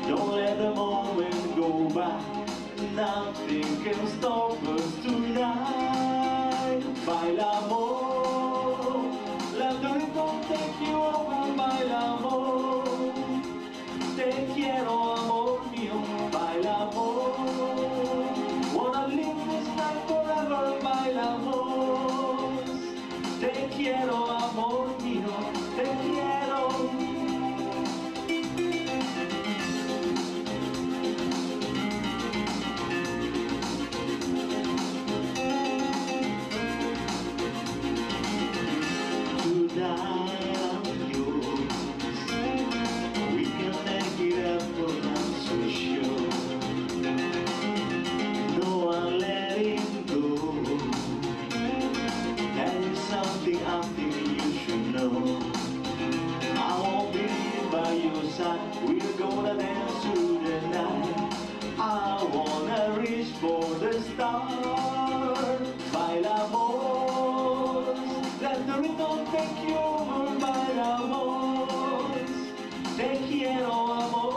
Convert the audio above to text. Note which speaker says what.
Speaker 1: Don't let the moment go by. Nothing can stop us tonight. Baila amor, let the rhythm take you over. Baila amor, te quiero amor mío. Baila amor, wanna live this night forever. Baila amor, te quiero amor mío, te quiero. Tonight I'm yours. We can make it up, but I'm so sure. No, I'm letting go. That is something I think you should know. I won't be by your side. We're gonna dance through the night. I wanna reach for the stars. Baila amor, let the rhythm take you over. Baila amor, te quiero amor.